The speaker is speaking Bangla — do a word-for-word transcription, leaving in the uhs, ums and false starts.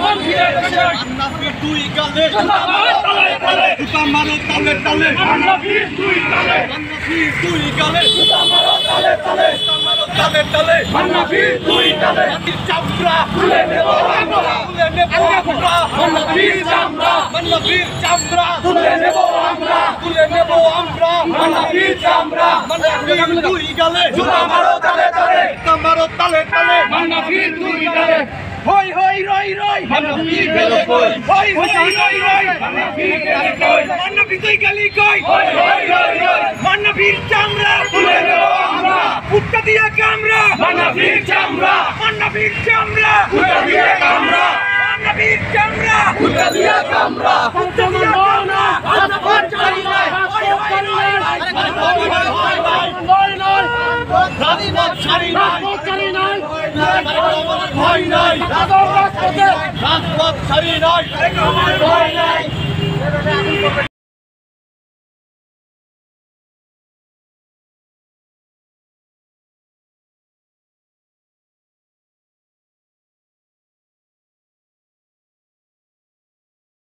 মান্নাফির দুই গালে জুতা মারো তালে তালে জুতা মারো তালে তালে মান্নাফির দুই গালে মান্নাফির দুই গালে জুতা মারো তালে তালে জুতা মারো তালে তালে মান্নাফির দুই গালে চামড়া তুলে নেব আমরা তুলে নেব আমরা মান্নাফির চামড়া মান্নাফির চামড়া তুলে নেব আমরা তুলে নেব আমরা মান্নাফির চামড়া মান্নাফির দুই গালে জুতা মারো তালে তালে জুতা মারো তালে তালে মান্নাফির দুই গালে হই হই রই রই মান্নাফির গেলে কই হই হই রই রই মান্নাফির গেলে কই মান্নাফির তুই গেলি কই হই হই রই রই মান্নাফির চামড়া তুলে নেব আমরা কুত্তা দিয়া কামড়া মান্নাফির চামড়া মান্নাফির চামড়া কুত্তা দিয়া কামড়া মান্নাফির চামড়া কুত্তা দিয়া কামড়া কুত্তা দিয়া কামড়া মান্নাফির ছাড়ি নাই ছাড়ি নাই নয় নয় দাদি বাদ ছাড়ি নাই ছাড়ি নাই ভয় নাই রাজপথ ছাড়ি নাই ভয় নাই